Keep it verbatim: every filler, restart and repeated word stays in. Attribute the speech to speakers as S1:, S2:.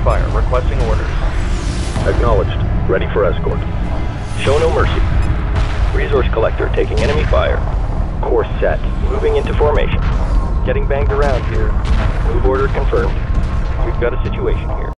S1: fire. Requesting orders.
S2: Acknowledged. Ready for escort.
S3: Show no mercy. Resource collector taking enemy fire. Course set. Moving into formation. Getting banged around here. Move order confirmed. We've got a situation here.